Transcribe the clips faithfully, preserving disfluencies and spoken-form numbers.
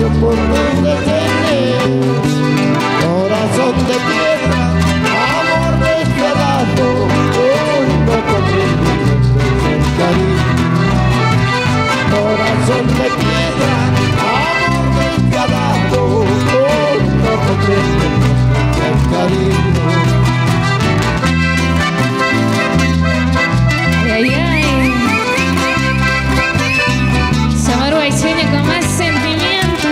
espacio por donde tenés, corazón de piedra, amor despiadado, hoy no comprendes el cariño. Corazón de piedra, amor despiadado, hoy no comprendes el cariño. Ay, ay, ay. Samaruay sueña con más sentimiento.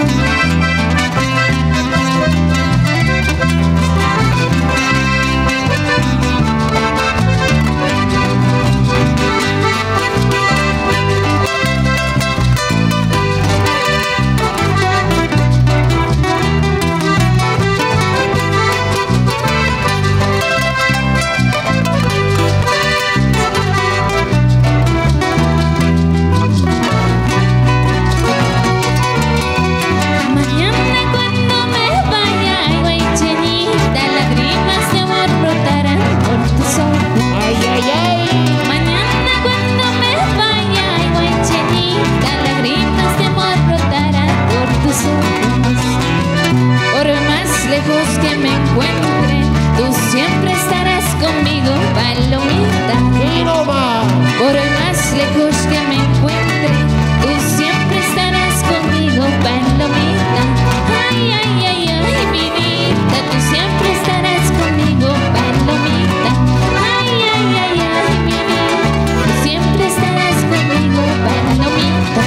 Lejos que me encuentre, tú siempre estarás conmigo, palomita. Y no más. Por más lejos que me encuentre, tú siempre estarás conmigo, palomita. Ay, ay, ay, ay, mi vida, tú siempre estarás conmigo, palomita. Ay, ay, ay, ay, mi vida, tú siempre estarás conmigo, palomita.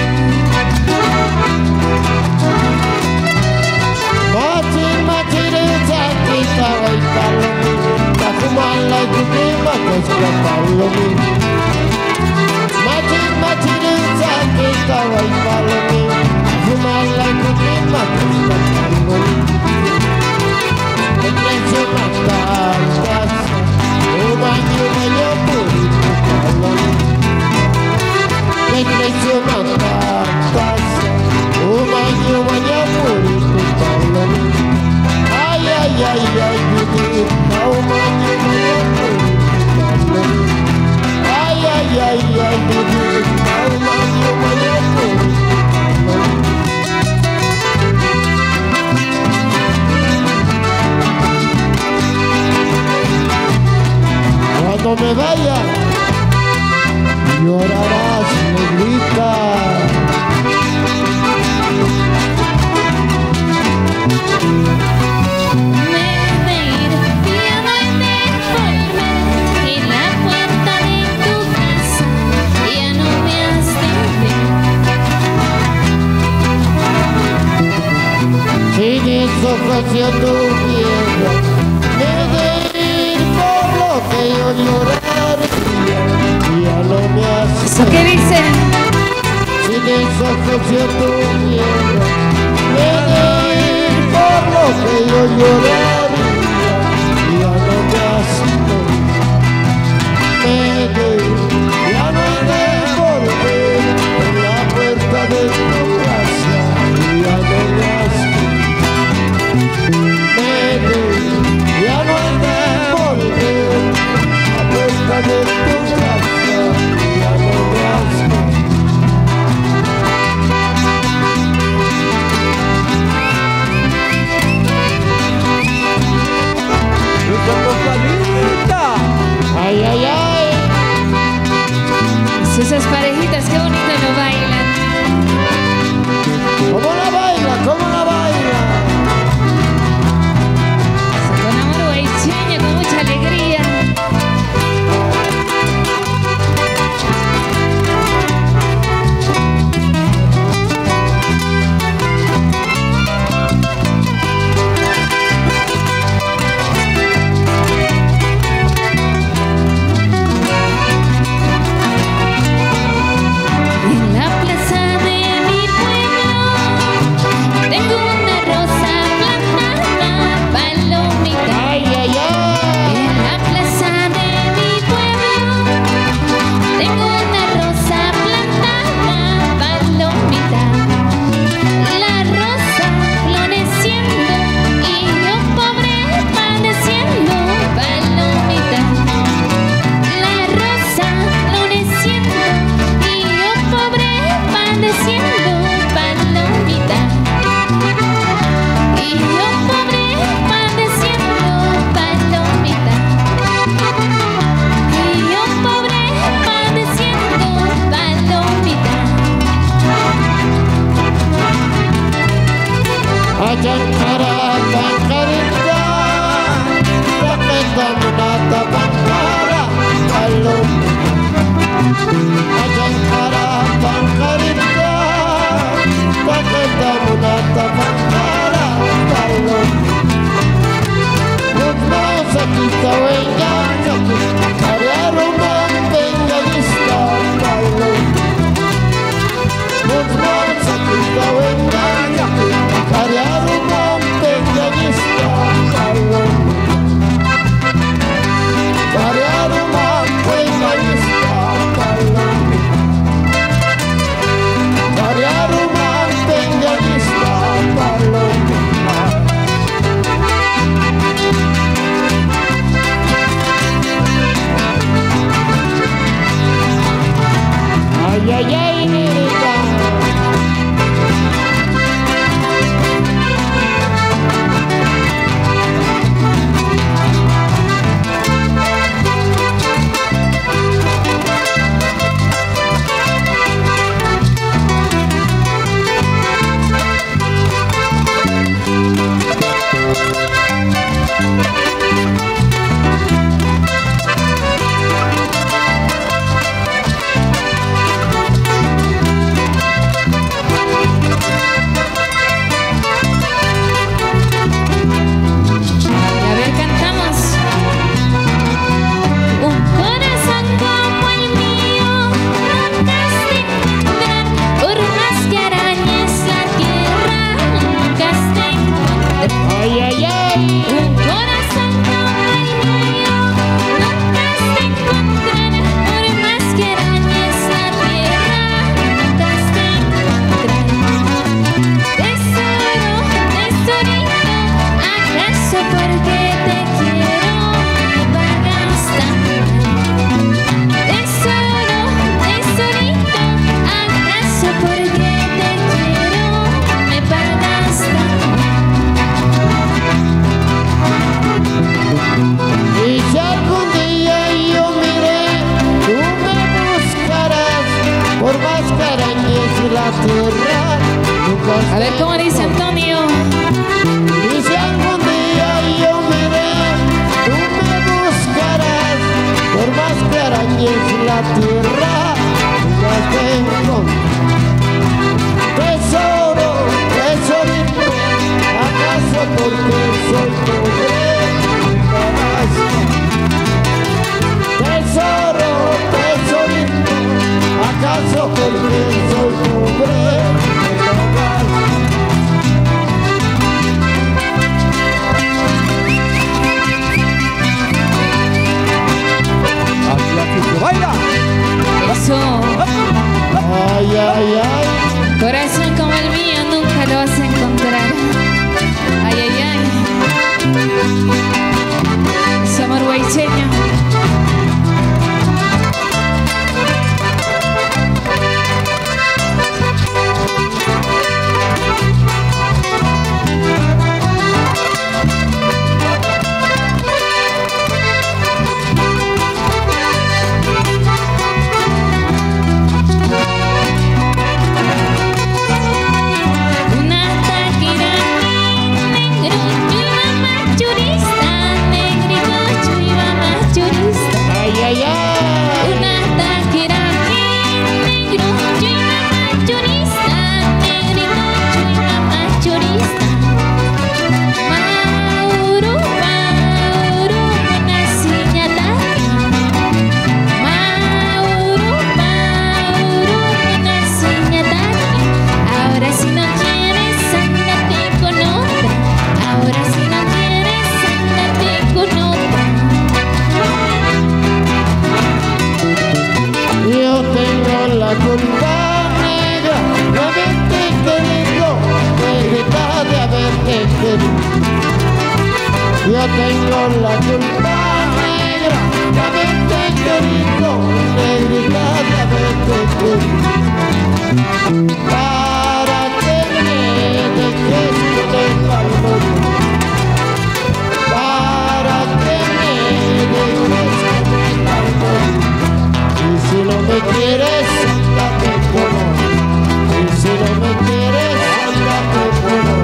Machin, machin, chaquita, ay, palomita, fumala y tu prima, pues que palomita. Machin, machin, chaquita, ay, palomita, fumala y tu prima, pues que palomita. Me traiciona tantas, un baño, baño, purito, palomita. Me traiciona tantas, un baño, baño, purito, palomita. Ay, ay, ay, ay, mi vida, un baño, baño, purito, palomita. Ay, ay, ay, ay, mi vida, un baño, baño, purito, palomita. Cuando me vaya, llorarás, negrita. Me de ir, ya no he de volver, y la puerta de tu casa ya no me has de ver. Sin esa ocasión tu miedo, me de ir por lo que yo lloraría, ya no me hace. ¿Eso qué dicen? Sin esa ocasión tu miedo, me de ir por lo que yo lloraría, ya no me hace. Me de ir, ya no he de volver por la puerta de tu casa, ya no me hace. Me de ir, ya no he de volver a la puerta de tu casa, ya no me hace. tierra las tengo. Tesoro, tesorito, ¿acaso porque soy pobre? Tesoro, tesorito, ¿acaso porque soy pobre? ¡Baila! Eso. Ay, ay, ay. Corazón como el mío nunca lo vas a encontrar. Ay, ay, ay. Es amor huaycheño. Yo tengo la culpa negra de haberte querido, negrita de haberte querido. Para que me dejes con el valor, para que me dejes con el valor. Y si no me quieres, ándate como, y si no me quieres, ándate como.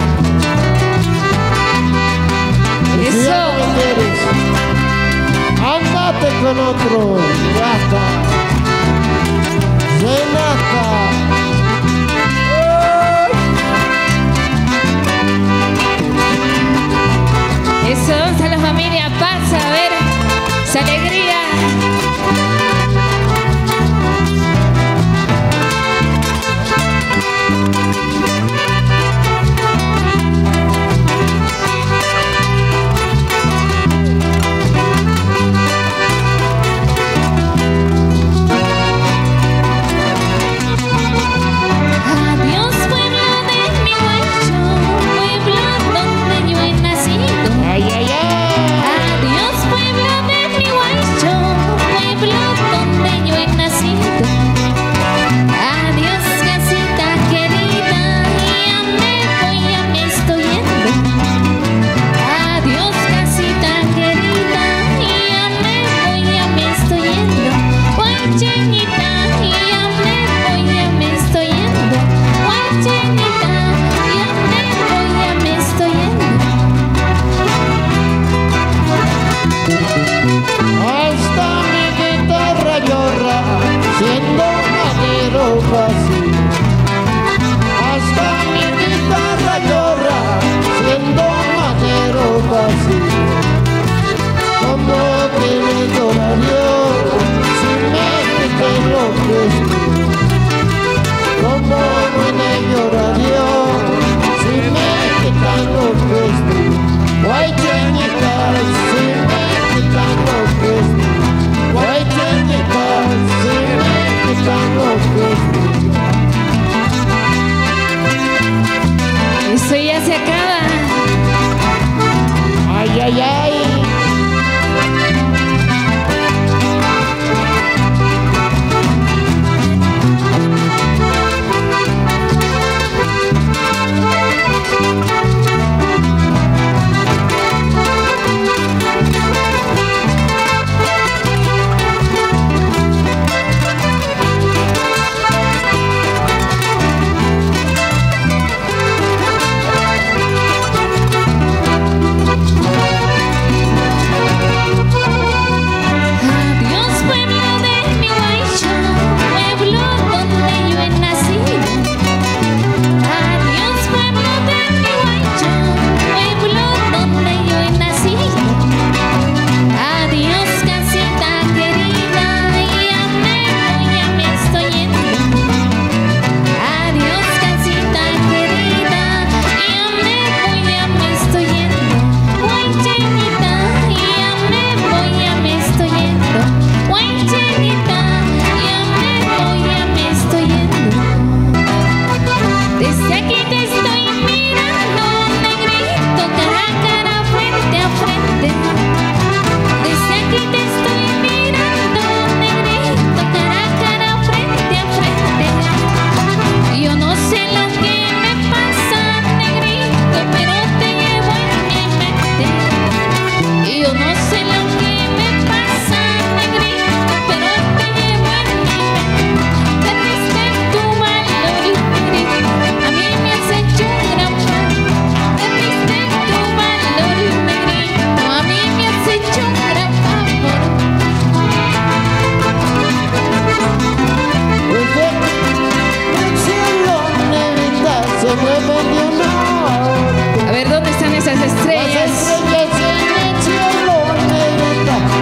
Eso. Ándate con otro, gata, Renata. Eso, vamos a la familia Paz, a ver, esa alegría.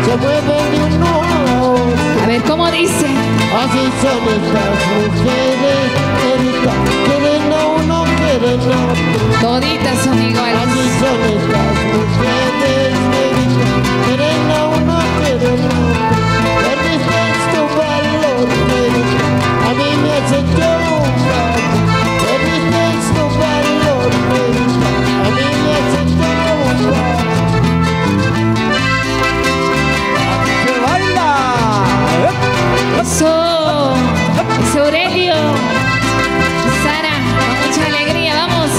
se mueven de un a otro. A ver, ¿cómo dice? Así son estas mujeres, Erika, quieren a uno, quieren a otro. Toditas son iguales. Así son estas mujeres, Erika, quieren a uno, quieren a otro. Perdiste tu valor, Erika, a mí me has hecho un mal. Perdiste tu valor, Erika, a mí me has hecho un mal. ¡Se baila! Eso, es Aurelio, Sara, con mucha alegría, vamos.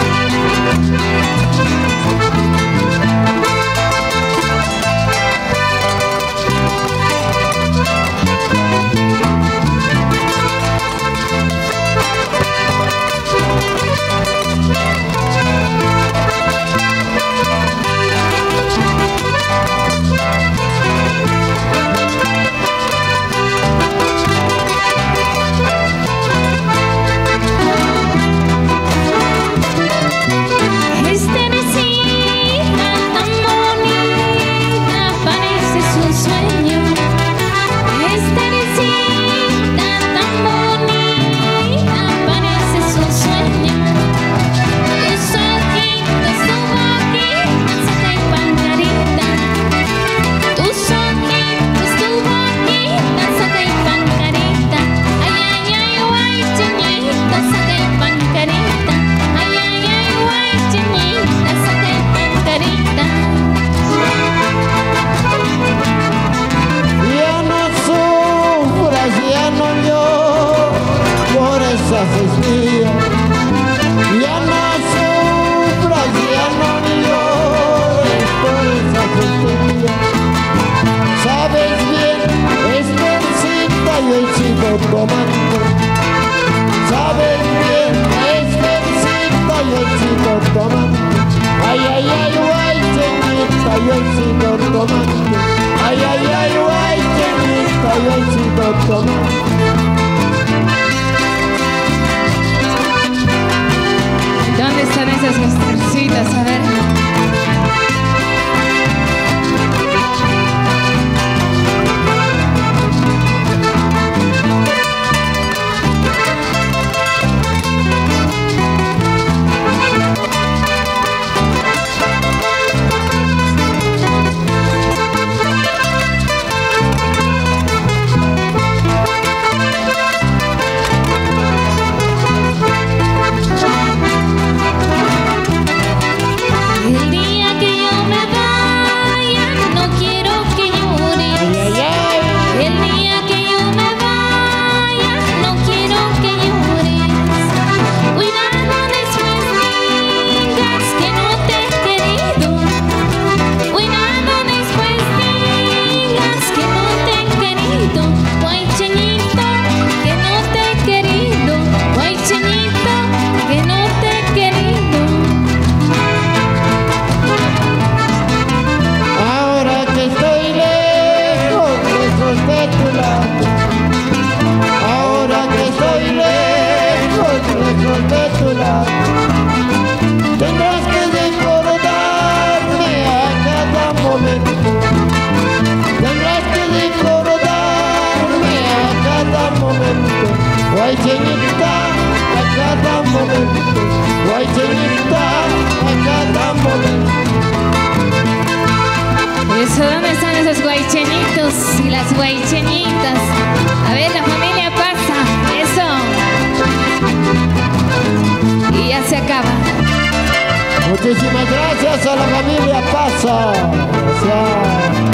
Tomando, sabes bien, es versita yo he sido tomando. Ay, ay, ay, guay, chenita, yo he sido tomando. Ay, ay, ay, guay, chenita, yo he sido tomando. ¿Dónde están esas mujercitas? A ver. Tendrás que recordarme a cada momento. Tendrás que recordarme a cada momento. Guay, chenita, a cada momento. Guay, chenita, a cada momento. Eso, ¿dónde están esos guaychenitos y las guaychenitas? A ver, la familia pasa. Eso. Y ya se acaba. Muchísimas gracias a la familia Pasa. Gracias.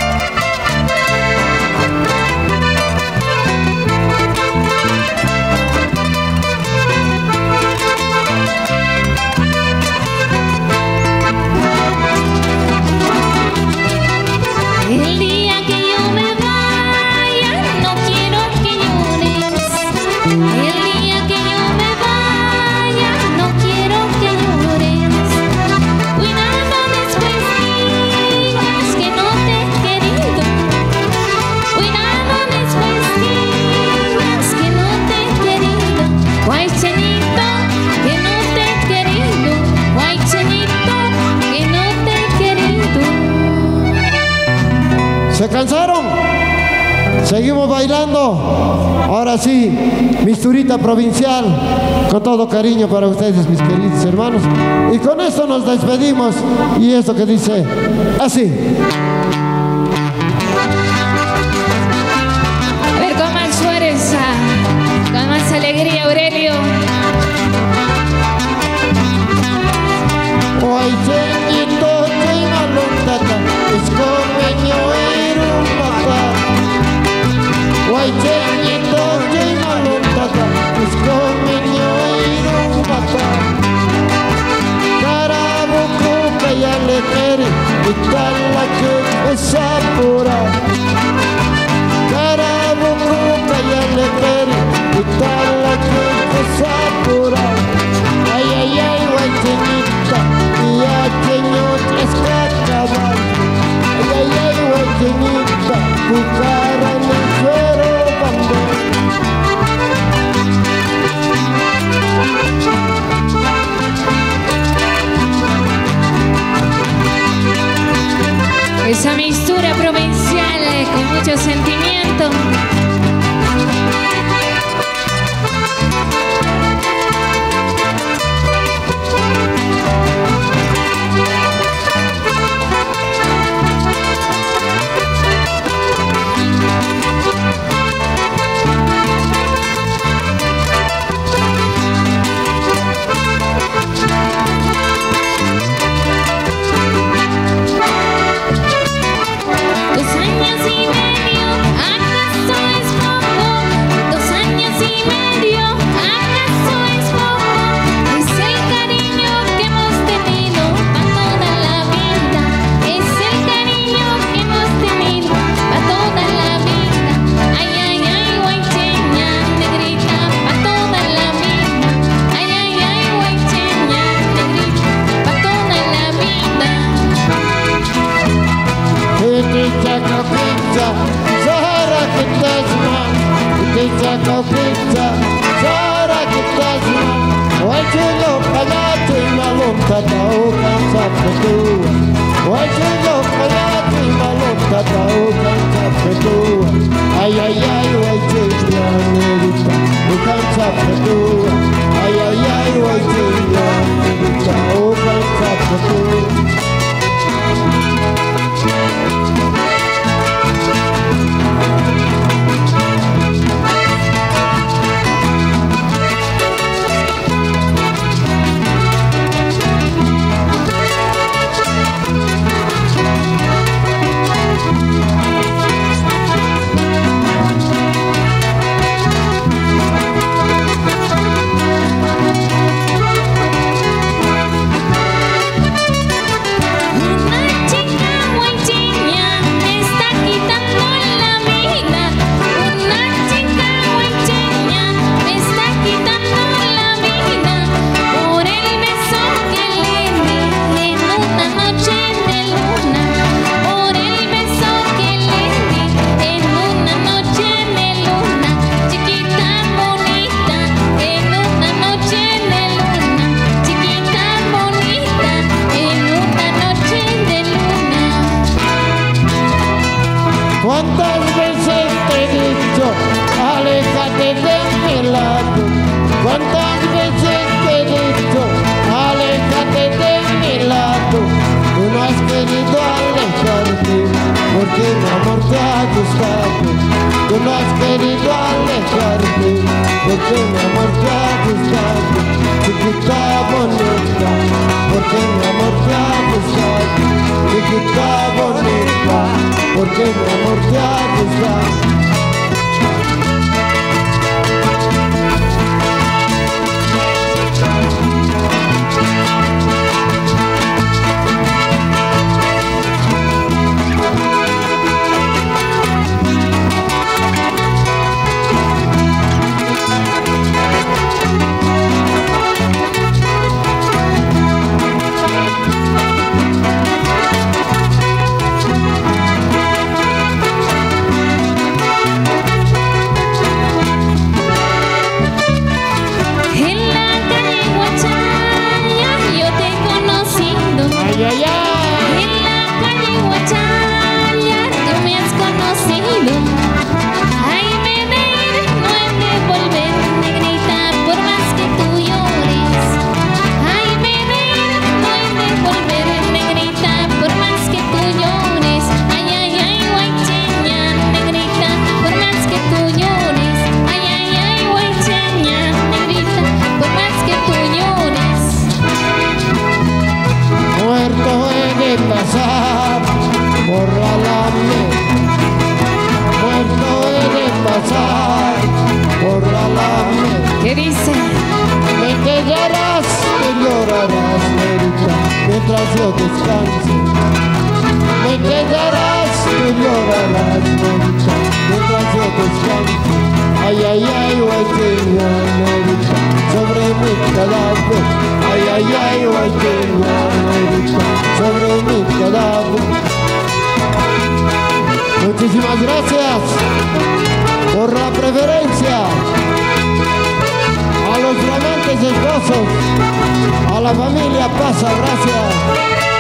El día que yo me vaya, no quiero que llores. El día que yo me vaya, no quiero que llores. Cuidado después digas que ¿Se cansaron? Seguimos bailando. Ahora sí, misturita provincial, con todo cariño para ustedes, mis queridos hermanos. Y con esto nos despedimos. Y esto que dice así. A ver, con más fuerza, con más alegría, Aurelio. Hoy cheñito, cheña lontata, es comeño un papá. Hoy cheñito, cheña lontata, es comeño un papá. Carabuco, que ya le quiere, y tal la que es apura. Carabuco, que ya le quiere, y tal la que es apura. Ay, ay, ay, guay cheñita, y ya cheño tres cacabas. Ay, ay, ay, guay cheñita, cucara en el suero bambé. Esa mistura provincial eh, con mucho sentimiento. Ay, ay, ay, guay cheña negrita, o cancha petua. Ay, ay, ay, guay cheña negrita, o cancha petua. ¿Cuántas veces te he dicho, aléjate de mi lado? ¿Cuántas veces te he dicho, aléjate de mi lado? Tú no has querido alejarte, porque mi amor te ha gustado. Tú no has querido alejarte, porque mi amor te ha gustado. Chiquita bonita, porque mi amor te ha gustado. Chiquita bonita, porque mi amor te ha gustado. Alame, muerto he de pasar por la Alame. ¿Qué dice? Me quedarás, me llorarás, Nerita, mientras yo descanse. Me quedarás, me llorarás, Nerita, mientras yo descanse. Ay, ay, ay, guayqueña, Nerita, sobre mi cadáver. Ay, ay, ay, guayqueña, Nerita, sobre mi cadáver. Muchísimas gracias por la preferencia. A los flamantes esposos, a la familia Pasa, gracias.